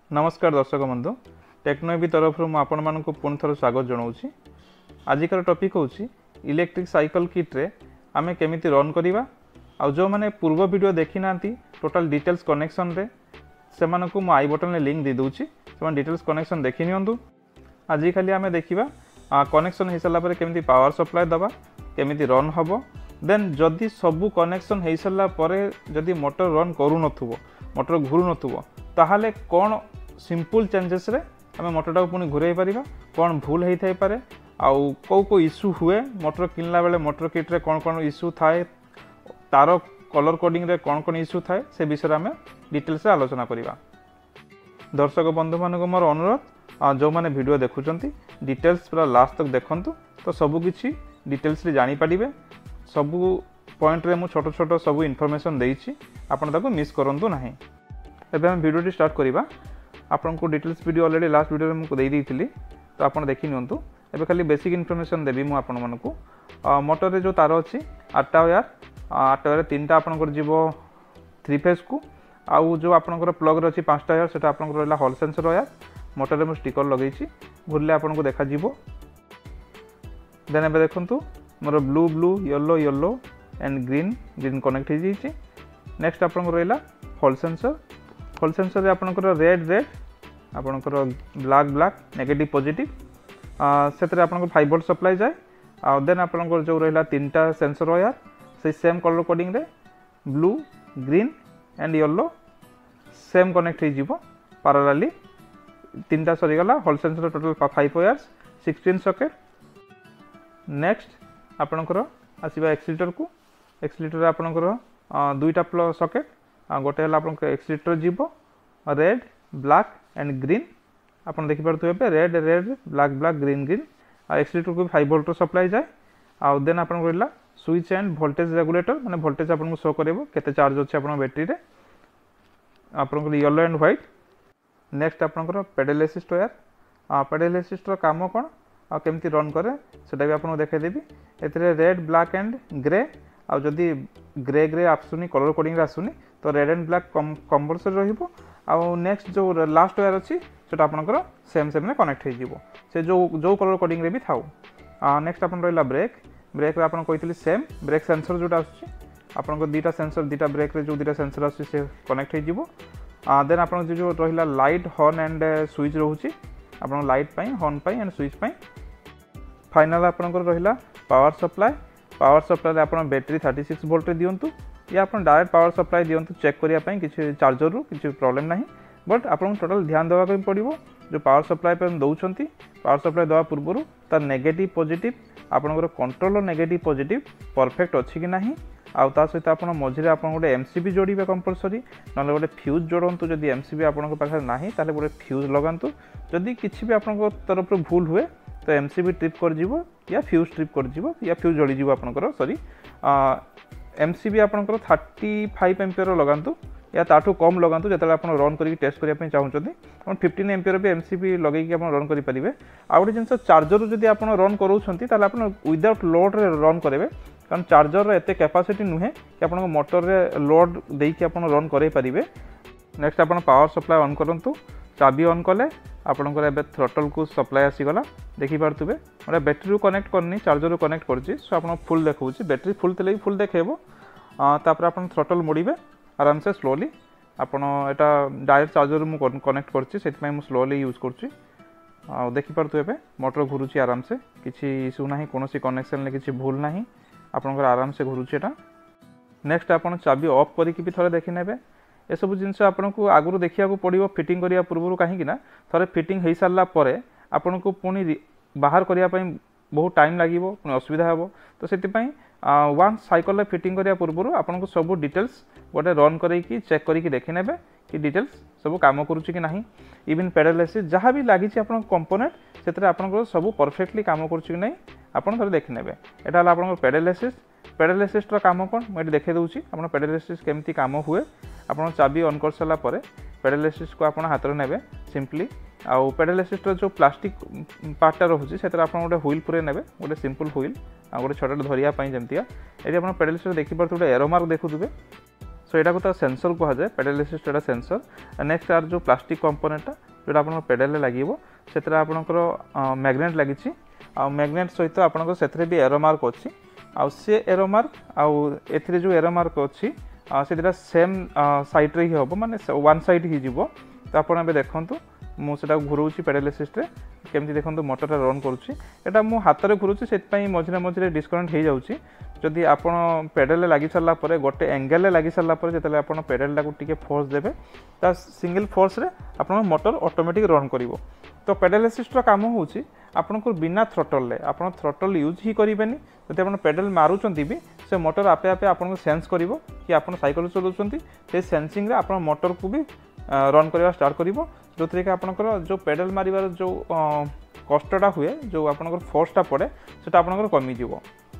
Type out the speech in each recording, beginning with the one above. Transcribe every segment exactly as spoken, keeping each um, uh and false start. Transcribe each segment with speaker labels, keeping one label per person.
Speaker 1: नमस्कार दर्शक बंधु टेक्नोबी तरफ आपण मानक पुणी थर स्वागत जनाऊँ। आजिकार टॉपिक हूँ इलेक्ट्रिक साइकिल किट रे आमे केमिति रन करिबा आ जो माने पूर्व वीडियो देखि नांती टोटल डिटेल्स कनेक्शन रे से मानकु मो आई बटन में लिंक दे दूची से डिटेल्स कनेक्शन देखि नियंतु। आज खाली आमे देखिबा कनेक्शन हो सारा पर केमिति पावर सप्लाई दबा केमिति रन हबो। देन जदि सबु कनेक्शन हो सारा पर जदि मोटर रन करू नथुबो मोटर घुरू नथुबो ताहाले कौन सिंपल चेंजेस रे आमे मोटर टाको पुणी घुराई परिबा कौन भूल होई थाई पारे आउ को को इश्यू हुए मोटर किनला बेले मोटर किट रे कौन कौन इश्यू थाए तार कलर कोडिंग रे कौन कौन इश्यू थाए से विषय आमे डिटेल्स आलोचना करिबा। दर्शक बंधु मान को मोर अनुरोध जो माने वीडियो देखुचंती डिटेल्स पूरा लास्ट तक देखंतु तो सबु किछि डिटेल्स रे जानि पारिबे। सबु पॉइंट रे मु छोटो छोटो सबु इन्फॉर्मेशन देइछि आपण ताको मिस करंतु नाही। एबे हम वीडियो स्टार्ट करिबा। आपन को details video already last video रे मु देई देइथिली तो आपण देखि नियंतु। एबे खाली बेसिक इन्फॉर्मेशन देबी मु आपण मानकु। मोटर रे जो तार अछि आठटा वायर आठटा वायर तीनटा आपण कर जीवो थ्री फेज को आउ जो आपण को प्लग रे अछि पांचटा वायर सेटा आपण को रहला हॉल सेंसर वायर। मोटर रे मु स्टिकर लगेछि घुरले आपण को देखा जीवो। देन एबे देखंतु मोर blue blue yellow yellow and green green connect हो जाइए। नेक्स्ट आपन रहा हॉल सेंसर हॉल सेंसर रे आपन रेड रेड आपन ब्लैक ब्लैक नेगेटिव पॉजिटिव से आपन फाइव वोल्ट सप्लाई जाए। आ देन आपन जो रहा तीनटा सेंसर वायर से सेम कलर कोडिंग रे blue green and yellow same connect हो पैरेलली तीनटा सरीगला। Hall sensor total five wires sixteen socket. Next आपनकर आसीबा एक्सीलेटर को एक्सीलेटर आपनकर दुईटा प्लग सॉकेट गोटे हला आपन एक्सीलेटर जीवो रेड ब्लैक एंड ग्रीन आपन देखि परथु पे red red black black green green आ एक्सीलेटर को फाइव वोल्ट सप्लाई जाए। आ देन आपन रहला स्विच एंड वोल्टेज रेगुलेटर माने वोल्टेज आपन को शो करबो केते चार्ज अछि आपन बैटरी रे आपन को येलो एंड व्हाइट। नेक्स्ट आपन पेडल असिस्ट वायर आ पेडल असिस्ट रो काम कोन आ केमती रन करे सेटा भी आपन देखाई देबी। एथरे रेड ब्लैक एंड ग्रे आ जदि ग्रे ग्रे आसुनी कलर कोडिंग आसुनी तो रेड एंड ब्लैक कंपलसरी रहिबो। आ नेक्स्ट जो लास्ट वायर अछि सेटा आपनकर सेम सेम ने कनेक्ट हो जिवो से जो जो कलर कोडिंग रे भी थाउ। आ नेक्स्ट आपन रहला ब्रेक ब्रेक रे आपन कहितली सेम ब्रेक सेंसर जोटा आछि आपन दीटा सेंसर दीटा ब्रेक रे जो दीटा सेंसर आछि से कनेक्ट हो जिवो। आ देन आपन जो रहला लाइट हॉर्न एंड स्विच रहउछि आपन लाइट पई हॉर्न पई एंड स्विच पई। फाइनल आपन रहा पावर सप्लाई पावर सप्लाई आपन बैटरी थर्टी सिक्स वोल्ट रे दियंतु या आपन डायरेक्ट पावर सप्लाई दियंतु चेक करिया पई किछि चार्जर रु किछि प्रॉब्लम नाही। बट आपन टोटल ध्यान देवा को पड़िबो जो पावर सप्लाई पे दउछंती पावर सप्लाई दवा पूर्वरु तार नेगेटिव पॉजिटिव आपनकर कंट्रोल नेगेटिव पॉजिटिव परफेक्ट अछि कि नाही। आ ता सहित आपन मझिरे आपन गोटे एमसीबी जोड़ीबे कंपलसरी नले गोटे फ्यूज जोड़ंतु। जदि एमसीबी आपन पाखे नाही ताले गोटे फ्यूज लगांतु। जदि किछि भी आपन तरफ भूल हुए तो एमसीबी ट्रिप कर जीवो या फ्यूज ट्रिप कर जीवो या फ्यूज जली जीवो आपनकर सॉरी एमसीबी आपनकर थर्टी फाइव एम्पियर लगांतु या ताठू कम लगांतु जतले आपन रन करी टेस्ट करिया पई चाहुचंती आपन फिफ्टीन एम्पियर भी एमसीबी लगै कि आपन रन करि परिबे। आ गोटे जिंस चार्जर जदि आपन रन करूछंती ताले आपन विदाउट लोड रे रन करेबे कारण चार्जर रे एते कैपेसिटी नुहे कि आपन मोटर रे लोड देई कि आपन रन करै परिबे। नेक्स्ट आपन पावर सप्लाई ऑन करंतु चाबी ऑन कले आपनकर एबे थ्रोटल को सप्लाई आसीगला देखि पारतुबे मोर बैटरी रो कनेक्ट करनी चार्जर रो कनेक्ट करछि सो आपन फुल देखौछि बैटरी फुल तले फुल देखेबो। तापर आपन थ्रोटल मोड़ीबे आराम से स्लोली आपन एटा डायरेक्ट चार्जर मु कनेक्ट करछि सेति मु स्लोली यूज करछि। आ देखि पारतु एबे मोटर घुरुछि आराम से किछि इशू नाही कोनोसी कनेक्शन ले किछि भूल नाही आपनकर आराम से घुरुछि एटा। नेक्स्ट आपन चाबी ऑफ करी कि भी थोड़े देखि नेबे ए सब जिनस आपन को आगुरु देखिया को पड़िबो फिटिंग करिया पूर्वरु काहे कि ना थरे फिटिंग हेई सारला परे आपन को पुनी बाहर करिया पई बहुत टाइम लागिवो पुनी असुविधा हेबो। तो सेति पई वन साइकिल रे फिटिंग करिया पूर्वरु आपन को सब डिटेल्स गोटे रन करै कि चेक करी कि देखि नेबे कि डिटेल्स सब काम करूछि कि नाही। इवन पेडल असिस्ट जहाँ भी लागि छि आपन कंपोनेंट सेतरे आपन को सब परफेक्टली काम करूछि कि नाही आपन थरे देखि नेबे। एटा हला आपन पेडल असिस्ट पेडल असिस्ट रो काम कोन मैं देखे दूची आपन पेडल असिस्ट केमती काम हुए। आपन चाबी ऑन कर सला परे पेडल असिस्ट को आपन हाथ रे नेबे सिंपली आउ पेडल असिस्ट जो प्लास्टिक पार्टा रहउची सेतर आपन गोटे व्हील पुरे नेबे गोटे सिंपल व्हील आ गोटे छोटा धरिया पई जेमतिया एठी आपन पेडल असिस्ट देखि परथु गोटे एरो मार्क देखुथुबे सो यहाँ को सेंसर कहुए पेडल असिस्ट एटा सेंसर नेक्स्ट आर जो प्लास्टिक कंपोनेंटा जोटा आप पेडल लगे से आपंकर मैग्नेट लगी आ मैग्नेट सहित आपंकर से भी एरो मार्क अच्छी आ सी एरो मार्क आउ ए जो एरो मार्क अच्छी से दुटा सेम साइड्रे ही हम माने वन साइड ही जीवो तो आपड़ ए देखूँ मुझे घुराऊँ पेडल असिस्ट केमती देखो मोटरटा रन करुँची एटा मो हाथ में घुरुँची से मझे मझे डिस्कनेक्ट हो जाऊँगी जदि आपण पेडल लगी सारा पर गोटे एंगेल लगी सारा पर जो आप पेडल टाक टे फोर्स देवे ता सिंगल फोर्स रे आप मोटर ऑटोमेटिक रन करिवो। तो पेडल असिस्ट काम होउची आपन को बिना थ्रोटल ले आपन थ्रोटल यूज ही करिवेनी जदि आपन पेडल मारुचंती भी से मोटर आपे आपे आपन को सेंस करिवो कि आपन साइकिल चलाउचंती से सेंसिंग रे आपन मोटर को भी रन करवा स्टार्ट करिवो जो थी कि आपनकर जो पेडल मारिबार जो कष्टटा हुए जो आपनकर फोर्सटा पड़े सेटा आपनकर कमी जीवो।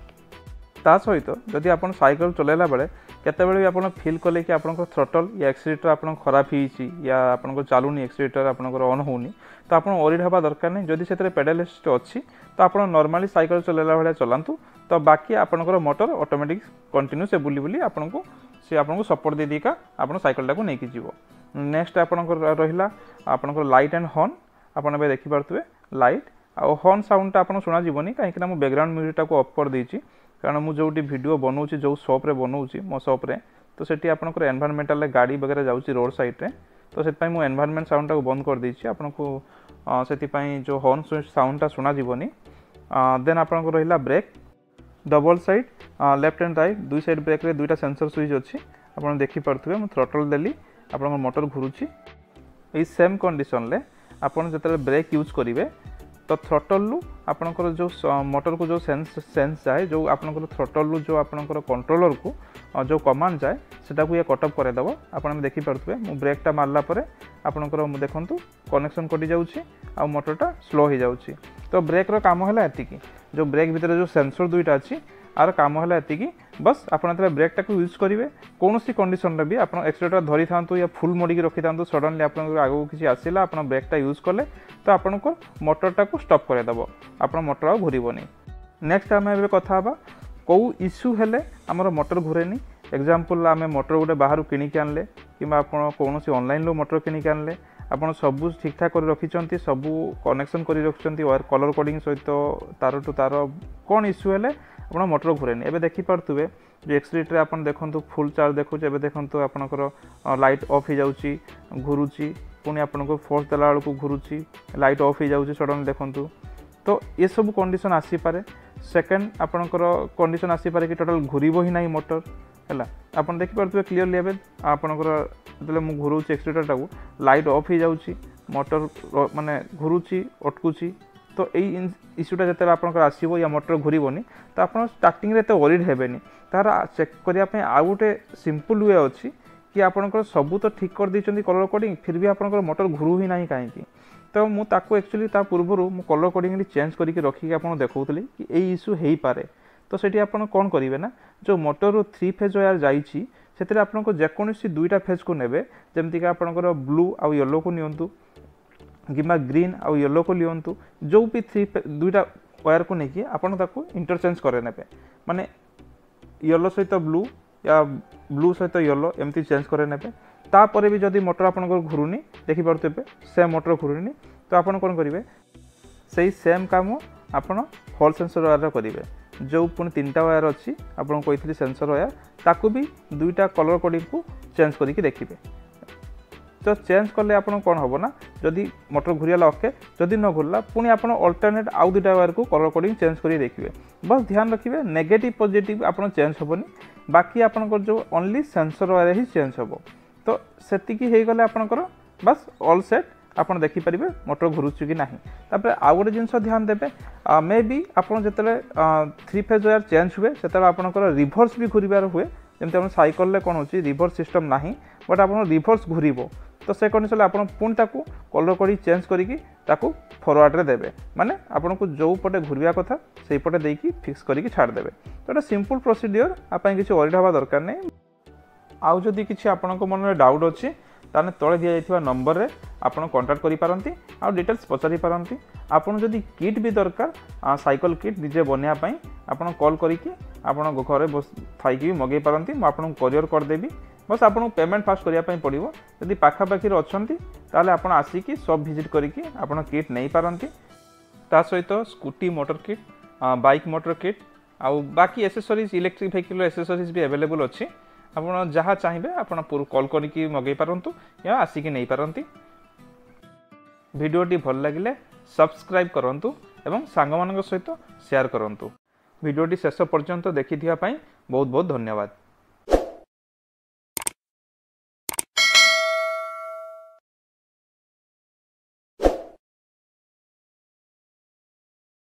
Speaker 1: ता सहित जदि आप साइकिल चलाइला बेले केतेबेले भी आपन फील कले कि आपन थ्रोटल या एक्सीलेटर आपन खराब होईची या आपन चलुनी एक्सीलेटर आपन ऑन होनी तो आपन ओरिड हवा दरकार नहीं जदि से पेडल असिस्ट अच्छी तो आप नॉर्मली साइकिल चलाइला भाया चलांतु तो बाकी आपन मोटर ऑटोमेटिक कंटिन्यू से बुली बुली आपन को सी आपन सपोर्ट दे देका आपन साइकिल टाको नहीं जीवो। नेक्स्ट आपनकर रहिला आपनकर लाइट एंड हॉर्न आपन बे देखि पारथुवे लाइट आ हॉर्न साउंडटा आपन सुना जीवनी काहेकि ना मो बैकग्राउंड म्यूजिक टाको ऑफ कर देछि कारण मु जोटी वीडियो बनाऊँगी जो शॉप रे बनाऊँगी मो शॉप रे तो सेठी आपनकर एनवायरमेंटल गाड़ी वगैरह जाऊँगी रोड साइड रे तो से मुझे एनवायरमेंट साउंड टाको बंद कर देछि आपन को से जो हॉर्न साउंडटा सुना जीवनी। देन आपन रहिला brake double side left and right दुई साइड ब्रेक रे दुईटा सेंसर स्विच अच्छी आपन देखि पारथुवे मु थ्रोटल देली आपन मोटर घुरुची ए सेम कंडीशन ले आपन जतले ब्रेक यूज करिवे तो थ्रोटल लु आपनकर जो मोटर को जो सेंस सेंस जाए जो आपनकर थ्रोटल लु जो आपनकर कंट्रोलर को जो कमांड जाए सेटा को ये कटअप करे दबो आपन देखि पारथुवे मु ब्रेकटा मारला परे आपनकर देखंतु कनेक्शन कटि जाउची आ मोटरटा स्लो हो जाउची। तो ब्रेक रो काम होला एतिकी जो ब्रेक भीतर जो सेंसर दुईटा अछि आर काम होला एतिकी बस आपन तले ब्रेकटा को यूज करिवे कोनोसी कंडीशन रे भी आपन एक्सीलेटर धरि थांतु या फुल मोडी के रखि थांतु सडनली आपन आगो किछि आसिला आपन ब्रेकटा यूज करले तो आपन को मोटरटा को स्टॉप करे दबो आपन मोटर घुरिबोनी। नेक्स्ट आमे एबे कथा हबा को इश्यू हेले हमर मोटर घुरेनी एग्जांपल आमे मोटर गोटे बाहर किनी के आनले किबा आपन कोनोसी ऑनलाइन लो मोटर किनी के आनले आपन सब ठीक ठाक कर रखिचंती सब कनेक्शन कर रखिचंती वायर कलर कोडिंग सहित तार टू तार कोन इश्यू हेले आपन मोटर घुरेनी। एबे देखि पारथुवे जो एक्सीलेटर आपन देखंतु फुल चार्ज देखुचे एबे देखंतु आपनकर लाइट ऑफ हो जाउची घुरुची पुणी आपन को फोर्स देला बेलू घुरुची लाइट ऑफ हो जाउची सडन देखंतु तो ये सब कंडीशन आसी पारे। सेकंड आपनकर कंडीशन आसी पारे कि टोटल घुरिबो ही नाही मोटर हैला आपन देखि पारथुवे क्लियरली एबे आपनकर जले मु घुरुची एक्सीलेटर टाको लाइट ऑफ हो जाउची मोटर माने घुरुची अटकुची तो यही इश्यूटा जब आपंकर आसो या मोटर घुरबनी तो आप स्टार्टिंग रे वरीड हेबेनी तार चेक करने आउ गोटे सिंपल वे अच्छी कि आपंकर सब तो ठीक कर देइचंती कलर कोडिंग फिर भी आपंकर मोटर घुरु ही नहीं कहीं तो मुझे एक्चुअली ता पूर्व मु कलर कोडिंग चेंज करके रखिक आप देखौली कि यही इश्यू हो पारे तो सेठी आपन कौन करेंगे ना जो मोटर थ्री फेज वायर जाइए से आपको जेकोसी दुईटा फेज को नेबे जमती आपंकर ब्लू आउ येलो को नियंतु किंबा ग्रीन आउ येलो को लियंतु जो भी थ्री दुईटा वायर को लेकिन आपन ताको इंटरचेंज करे नेबे माने येलो सहित ब्लू या ब्लू सहित येलो एमती चेंज करे नेबे तापर भी जदि मोटर आपन घुरुनी देखि पारथुबे सेम मोटर घुरुनी तो आपन कोन करिवे सही सेम काम आपन हॉल सेंसर वायर करिवे जो पुणी तीनटा वायर अच्छी आपन कही सेंसर वायर ताकू भी दुईटा कलर कोडिंग को चेंज करके देखिए तो चेंज कले आपन कौन हम ना जदि मोटर घुरीला ओके जदि न घुरला पुणी आपन अल्टरनेट आउ दुटा वायर को कलर कोडिंग चेंज करी देखिए बस ध्यान रखिए नेगेटिव पॉजिटिव आपन चेंज हेबनी बाकी आपन जो ओनली सेंसर वायर ही चेंज हेबो तो सेतिकी हे गले आपनकर बस ऑल सेट आपन देखि परिबे मोटर घुरुछु कि नाही तापर आ गोटे जिंस ध्यान देबे मे बी आपन जतले थ्री फेज वायर चेंज हुए सेतले आपनकर रिवर्स भी घुरिबार हुए जेमते हम साइकिल ले कोन होची रिवर्स सिस्टम नाही बट आपन रिवर्स घुरिबो तो से कंडीशन आपन पुणी ताकू कलर कोडी चेंज करिकी ताकू फॉरवर्ड रे देबे माने आपन को जो पटे घुरिया कथा सेही पटे देकी फिक्स करिकी छाड़ देबे तो एटा सिंपल प्रोसीजर आपन किछि ओरिड हवा दरकार नै आउ जदि किछि आपन को मन रे डाउट अछि ताने तळे दिया जाइथिबा नंबर रे आपन कांटेक्ट करि पारंती आ डिटेल्स पचारि पारंती आपन जदि किट भी दरकार साइकिल किट निजे बनिया पई आपन कॉल करिकी आपन घरे बस थाई की मगे पारंती म आपन कोरियर कर देबी बस आपको पेमेंट फास्ट करने पड़ो। यदि पाखापाखि अच्छा ताले आप आसिकी सब विजिट करके आप किट नहीं पारती। ता सहित scooty motor kit, bike motor kit आउ बाकी एसेसरीज इलेक्ट्रिक व्हीकल एसेसरीज भी अवेलेबल अच्छी। आप जहाँ चाहिए आप कॉल करके मगे पारंतु या आसिकी नहीं पारती। भिडियोटी भल लगिले सब्सक्राइब करंतु एवं सांगमानक सहित शेयर करंतु। भिडियोटी शेष पर्यंत देखि बहुत बहुत धन्यवाद।